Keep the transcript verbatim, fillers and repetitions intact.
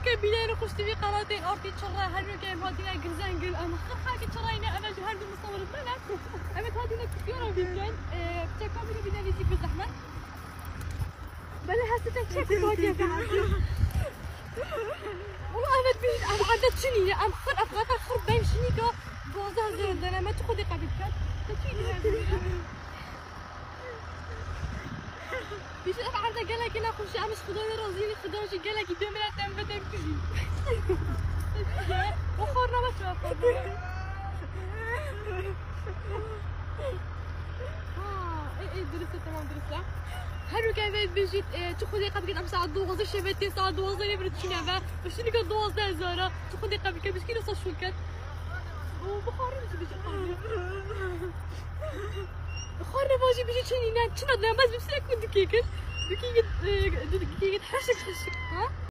هروكا بينا نخش في قناتي أورتي تشرا هروكا مهادينا قرزانقل أنا خر حاجة تشراينا أنا جهاد مصور البلد أنا هادينا كثيرة بيجان بتكامل بينا نجيب الزحمة بلا هسه تشوف مهادية بعد والله أنا بيجي أنا عدت شني أنا خر أفغان خر بين شني كا بوزا زين أنا ما تأخذي قبل كات تشيني بيش أفعل ذا قالك أنا أخش أمس خدوني رازيني خدوني قالك يدوم لا تنبه تنكشي وخورنا ما شاف ها إيه إيه درست تمام درست هرو كيفيت بيجيت تأخذي قبل أمس على الضوء غزي شبتي ساعة دوازة يبرد شنابة وشني كان دوازة زارة تأخذي قبل كم مسكينة صار شو كان وبخاري مش بيجي خارنا باجي بيجي شني نان شنو بس بس يكون دقيقة دقيقة دقيقة حشك حشك ها